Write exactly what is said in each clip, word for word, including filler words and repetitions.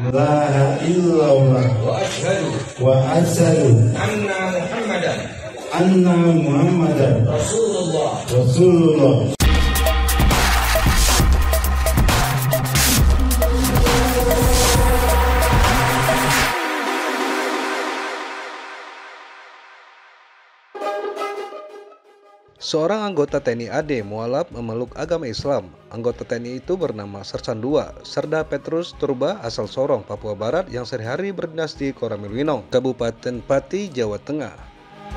La ilaha illallah wa asyhadu wa asyhadu anna Muhammadan anna Muhammadan Rasulullah. Rasulullah. Seorang anggota T N I A D mualaf memeluk agama Islam. Anggota T N I itu bernama Sersan dua, Serda Petrus Turba asal Sorong, Papua Barat yang sehari-hari berdinas di Koramilwinong, Kabupaten Pati, Jawa Tengah.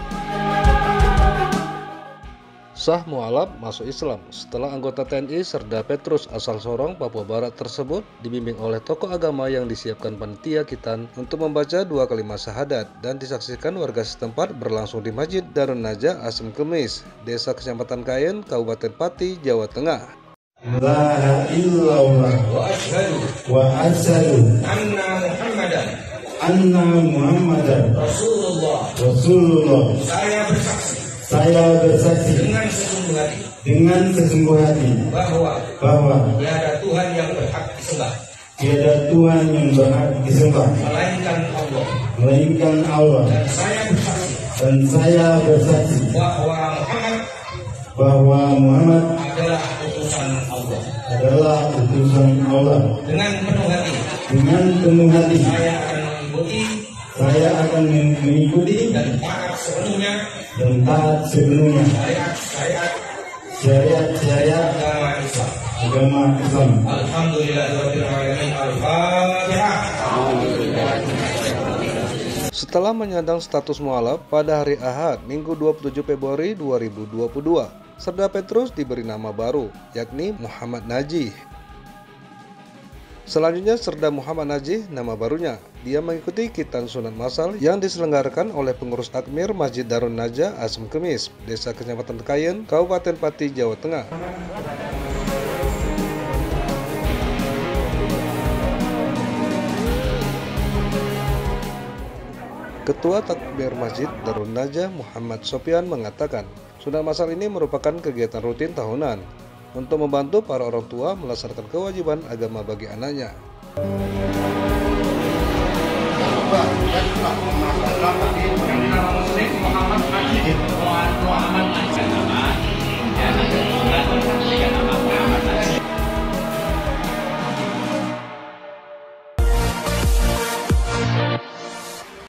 Sah mualaf masuk Islam setelah anggota T N I Serda Petrus asal Sorong, Papua Barat tersebut dibimbing oleh tokoh agama yang disiapkan panitia Kitan untuk membaca dua kalimat syahadat dan disaksikan warga setempat berlangsung di Masjid Darun Najah Asem Kemis, Desa Kecamatan Kayen, Kabupaten Pati, Jawa Tengah. La ilaha illallah Wa asyhadu wa asyhadu anna Muhammadan anna Muhammadan Rasulullah. Rasulullah. Saya bersaksi Saya bersaksi dengan sesungguh hati dengan sesungguh hati bahwa bahwa tiada Tuhan yang berhak disembah tiada Tuhan yang berhak disembah melainkan Allah, melainkan Allah, dan saya bersaksi dan saya bersaksi bahwa Muhammad bahwa Muhammad adalah utusan Allah. adalah utusan Allah. Dengan penuh hati Dengan penuh hati saya akan mengikuti saya akan mengikuti dan taat sepenuhnya dan taat sepenuhnya syariat-syariat syariat-syariat agama Islam. agama Islam. Alhamdulillahirabbil alamin. Al-Fatihah. Setelah menyandang status mualaf pada hari Ahad, Minggu dua puluh tujuh Februari dua ribu dua puluh dua, Serda Petrus diberi nama baru, yakni Muhammad Najih. Selanjutnya Serda Muhammad Najih nama barunya. Dia mengikuti Kitan Sunat Massal yang diselenggarakan oleh pengurus Takmir Masjid Darun Najah Asem Kemis, Desa Kecamatan Kayen, Kabupaten Pati, Jawa Tengah. Ketua Takmir Masjid Darun Najah Muhammad Sopyan mengatakan, sunat massal ini merupakan kegiatan rutin tahunan untuk membantu para orang tua melaksanakan kewajiban agama bagi anaknya. Yang dinamakan Muslim Muhammad